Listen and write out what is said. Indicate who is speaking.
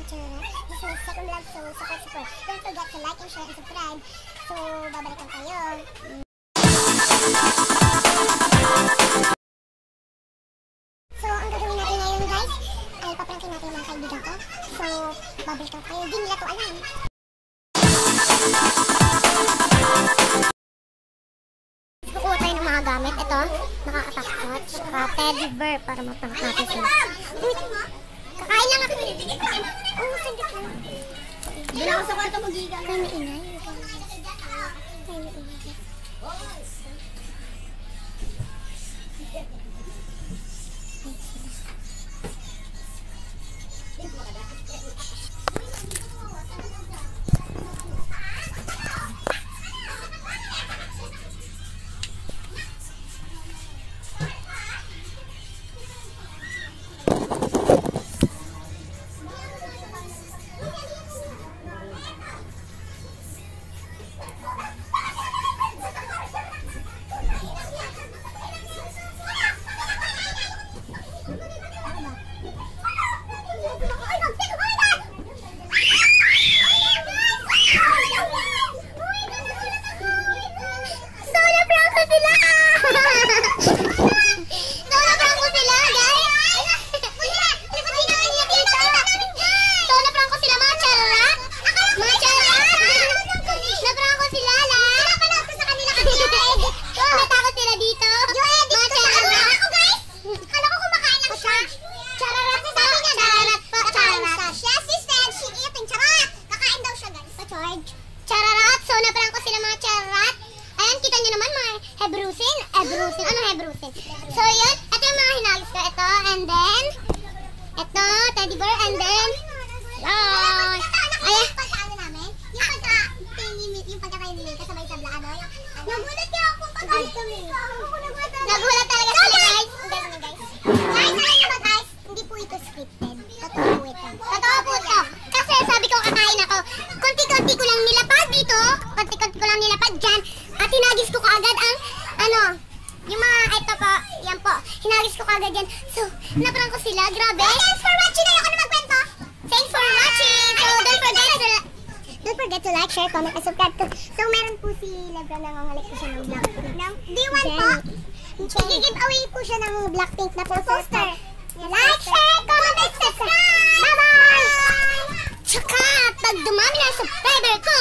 Speaker 1: tsura. This is my second vlog, so support. Don't forget to like and share and subscribe. So, babalikan tayo. So, ang gagawin natin ngayon guys, ay paprankin natin yung mga kaibigan ko. So, babalikan tayo. Hindi nila to alam. Kukuha tayo ng mga gamit. Ito, nakakatakot. Saka teddy bear para maprank natin sila. Kakain lang ako. Oo, sandit lang. Doon ako sa kwarto mag-iga. Kaya may ingay. Kaya may ingay. Chararat! So, naparang ko sila mga chararat. Ayan, kita nyo naman mga hebrusin. Hebrusin. Ano hebrusin? So, yun. Ito yung mga hinagis ko. Ito, and then, ito, teddy bear, and then, yan. Ayan. Yung pagkakainin kasabay sa blaan. Nagulat kaya ako pag-alit kami. Nagulat talaga sila, guys. Guys, alam nyo ba, guys? Hindi po ito scripted. Totoo po ito. Totoo po ito. Kasi sabi ko kakain ako. Konti-konti ko lang nilapad dito. Konti-konti ko lang nilapad dyan. At hinagis ko kaagad ang, yung mga, ito po, yan po. Hinagis ko kaagad yan. So, naparang ko sila. Grabe. Thanks for watching. Ayoko na magkwento. Thanks for watching. So, don't forget to like, share, comment, and subscribe. So, meron po si Lebron na ngangalik po siya ng Blackpink. D1 po. I-give away po siya ng Blackpink na poster. Like, share, comment, and subscribe. Bye-bye! Tsaka, pag dumami na subscriber ko,